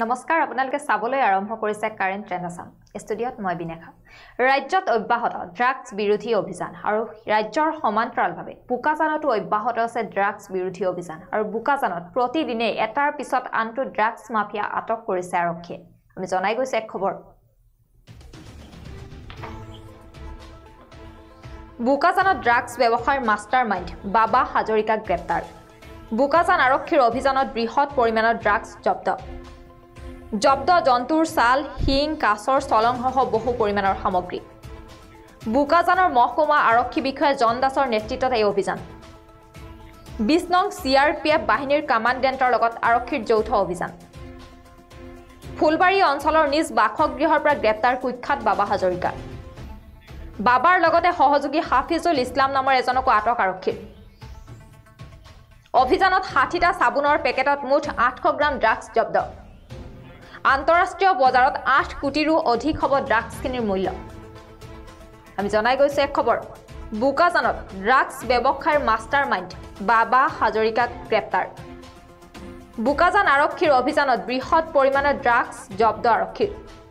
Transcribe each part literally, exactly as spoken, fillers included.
নমস্কাৰ আপোনালোকে চাবলৈ আৰম্ভ কৰিছে কাৰেন্ট ট্ৰেন্ড আসাম ষ্টুডিঅত মই বিনেখা ৰাজ্যত অব্যাহত ড্ৰাগছ বিৰোধী অভিযান আৰু ৰাজ্যৰ সমান্তৰালভাৱে বুকাজানতো অব্যাহত আছে ড্ৰাগছ বিৰোধী অভিযান আৰু বুকাজানত প্ৰতিদিনে এটাৰ পিছত আনটো ড্ৰাগছ মাফিয়া আটক কৰিছে আৰক্ষীয়ে আমি জনাই গৈছে এক খবৰ বুকাজানত ড্ৰাগছ ব্যৱসায়ৰ মাষ্টাৰমাইণ্ড বাবা হাজৰিকা গ্ৰেপ্তাৰ বুকাজান আৰক্ষীৰ অভিযানত বৃহৎ পৰিমাণৰ ড্ৰাগছ জব্দ জব্দ জন্তুৰ ছাল হিং কাছৰ চলংসহ বহু পৰিমাণৰ সামগ্ৰী বুকাজানৰ মহকুমা আৰক্ষী বিষয়া জন দাসৰ নেতৃত্বত এই অভিযান বিশ নং চি আৰ পি এফ বাহিনীৰ কমাণ্ডেণ্টৰ লগত আৰক্ষীৰ যৌথ অভিযান ফুলবাৰী অঞ্চলৰ নিজ বাসগৃহৰ পৰা গ্ৰেপ্তাৰ কুখ্যাত বাবা হাজৰিকা বাবাৰ লগতে সহযোগী হাফিজুল ইছলাম নামৰ এজনকো আটক আৰক্ষীৰ অভিযানত ষাঠিটা চাবোনৰ পেকেটত মুঠ আঠশ গ্ৰাম ড্ৰাগছ জব্দ আন্তঃৰাষ্ট্ৰীয় বজাৰত আঠ কোটিৰো অধিক হ'ব ড্ৰাগছখিনিৰ মূল্য আমি জনাই গৈছে এক খবৰ বুকাজানত ড্ৰাগছ ব্যৱসায়ৰ মাষ্টাৰমাইণ্ড বাবা হাজৰিকাক গ্ৰেপ্তাৰ বুকাজান আৰক্ষীৰ অভিযানত বৃহৎ পৰিমাণৰ ড্ৰাগছ জব্দ আৰক্ষীৰ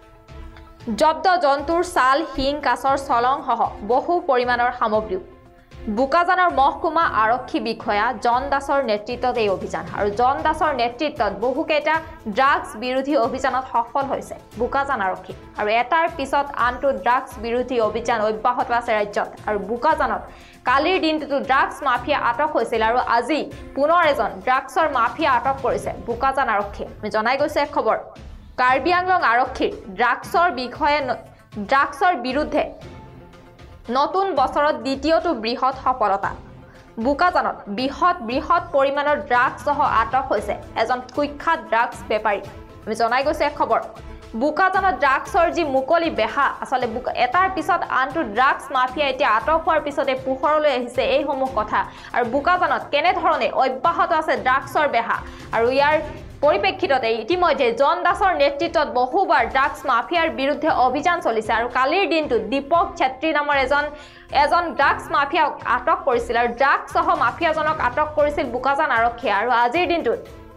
জব্দ জন্তুৰ ছাল হিং কাছৰ চলংসহ বহু পৰিমাণৰ সামগ্ৰী বুকাজানৰ মহকুমা আৰক্ষী বিষয়া জন দাসৰ নেতৃত্বত এই অভিযান আৰু জন দাসৰ নেতৃত্বত বহুকেইটা ড্ৰাগছ বিৰোধী অভিযানত সফল হৈছে বুকাজান আৰক্ষী আৰু এটাৰ পিছত আনটো ড্ৰাগছ বিৰোধী অভিযান অব্যাহত আছে ৰাজ্যত আৰু বুকাজানত কালিৰ দিনটোতো ড্ৰাগছ মাফিয়া আটক হৈছিল আৰু আজি পুনৰ এজন ড্ৰাগছৰ মাফিয়া আটক কৰিছে বুকাজান আৰক্ষী আমি জনাই গৈছে এক খবৰ কাৰ্বি আংলং আৰক্ষীৰ ড্ৰাগছৰ বিষয়ে ড্ৰাগছৰ বিৰুদ্ধে নতুন বছৰত দ্বিতীয়টো বৃহৎ সফলতা বুকাজানত বৃহৎ বৃহৎ পৰিমাণৰ ড্ৰাগছ সহ আটক হৈছে এজন কুখ্যাত ড্ৰাগছ বেপাৰী আমি জনাই গৈছে এক খবৰ বুকাজানত ড্ৰাগছৰ যি মুকলি বেহা আচলতে এটাৰ পিছত আনটো ড্ৰাগছ মাফিয়া এতিয়া আটক হোৱাৰ পিছতে পোহৰলৈ আহিছে এইসমূহ কথা আৰু বুকাজানত কেনেধৰণে অব্যাহত আছে ড্ৰাগছৰ বেহা আৰু ইয়াৰ পৰিপ্ৰেক্ষিততে ইতিমধ্যে জন দাসৰ নেতৃত্বত বহুবাৰ ড্ৰাগছ মাফিয়াৰ বিৰুদ্ধে অভিযান চলিছে আৰু কালিৰ দিনটোত দীপক ছেত্ৰী নামৰ এজন এজন ড্ৰাগছ মাফিয়াক আটক কৰিছিল আৰু ড্ৰাগছ সহ মাফিয়াজনক আটক কৰিছিল বুকাজান আৰক্ষীয়ে আৰু আজিৰ দিনটোত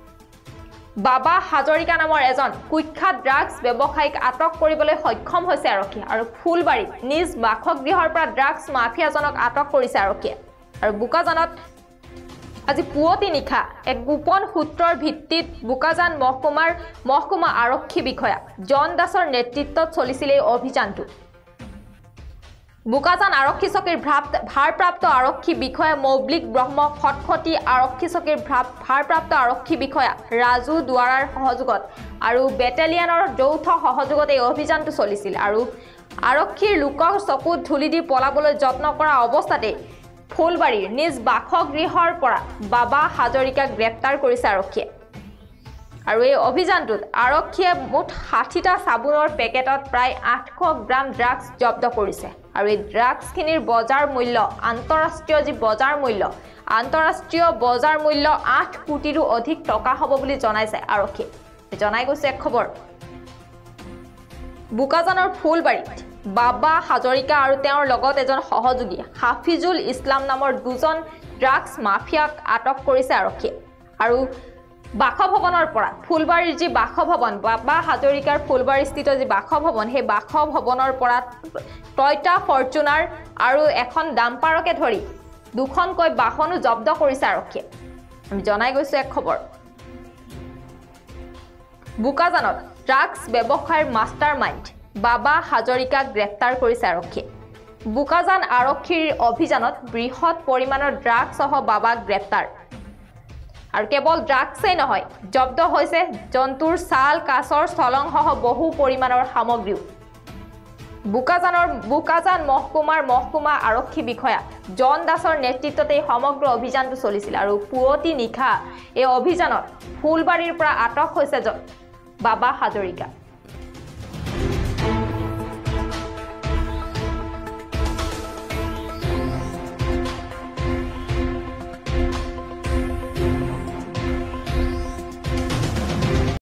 বাবা হাজৰিকা নামৰ এজন কুখ্যাত ড্ৰাগছ ব্যৱসায়ীক আটক কৰিবলৈ সক্ষম হৈছে আৰক্ষীয়ে আৰু ফুলবাৰী নিজ বাসগৃহৰ পৰা ড্ৰাগছ মাফিয়াজনক আটক কৰিছে আৰক্ষীয়ে আৰু বুকাজানত আজি পুৱতি নিশা এক গোপন সূত্ৰৰ ভিত্তিত বুকাজান মহকুমাৰ মহকুমা আৰক্ষী বিষয়া জন দাসৰ নেতৃত্বত চলিছিল এই অভিযানটো বুকাজান আৰক্ষী চকীৰ ভাৰপ্ৰাপ্ত আৰক্ষী বিষয়া মৌবলিক ব্ৰহ্ম খটখটি আৰক্ষী চকীৰ ভাৰপ্ৰাপ্ত আৰক্ষী বিষয়া ৰাজু দুৱাৰাৰ সহযোগত আৰু বেটেলিয়নৰ যৌথ সহযোগত এই অভিযানটো চলিছিল আৰু আৰক্ষীৰ লোকৰ চকুত ধূলি দি পলাবলৈ যত্ন কৰা অৱস্থাতে ফুলবাৰীৰ নিজ বাসগৃহৰ পৰা বাবা হাজৰিকাক গ্ৰেপ্তাৰ কৰিছে আৰক্ষীয়ে আৰু এই অভিযানটোত আৰক্ষীয়ে মুঠ ষাঠিটা চাবোনৰ পেকেটত প্ৰায় আঠশ গ্ৰাম ড্ৰাগছ জব্দ কৰিছে আৰু এই ড্ৰাগছখিনিৰ বজাৰ মূল্য আন্তঃৰাষ্ট্ৰীয় যি বজাৰ মূল্য আন্তঃৰাষ্ট্ৰীয় বজাৰ মূল্য আঠ কোটিৰো অধিক টকা হ'ব বুলি জনাইছে আৰক্ষীয়ে জনাই গৈছে এক খবৰ বুকাজানৰ ফুলবাৰীত বাবা হাজৰিকা আৰু তেওঁৰ লগত এজন সহযোগী হাফিজুল ইছলাম নামৰ দুজন ড্ৰাগছ মাফিয়াক আটক কৰিছে আৰক্ষীয়ে আৰু বাসভৱনৰ পৰা ফুলবাৰীৰ যি বাসভৱন বাবা হাজৰিকাৰ ফুলবাৰীস্থিত যি বাসভৱন সেই বাসভৱনৰ পৰা টয়টা ফৰ্চুনাৰ আৰু এখন ডাম্পাৰকে ধৰি দুখনকৈ বাহনো জব্দ কৰিছে আৰক্ষীয়ে আমি জনাই গৈছো এক খবৰ বুকাজানত ড্ৰাগছ ব্যৱসায়ৰ মাষ্টাৰমাইণ্ড বাবা হাজৰিকাক গ্ৰেপ্তাৰ কৰিছে আৰক্ষীয়ে বুকাজান আৰক্ষীৰ অভিযানত বৃহৎ পৰিমাণৰ ড্ৰাগছ সহ বাবাক গ্ৰেপ্তাৰ আৰু কেৱল ড্ৰাগছেই নহয় জব্দ হৈছে জন্তুৰ ছাল কাছৰ চলংসহ বহু পৰিমাণৰ সামগ্ৰীও বুকাজানৰ বুকাজান মহকুমাৰ মহকুমা আৰক্ষী বিষয়া জন দাসৰ নেতৃত্বত এই সমগ্ৰ অভিযানটো চলিছিল আৰু পুৱতি নিশা এই অভিযানত ফুলবাৰীৰ পৰা আটক হৈছে বাবা হাজৰিকা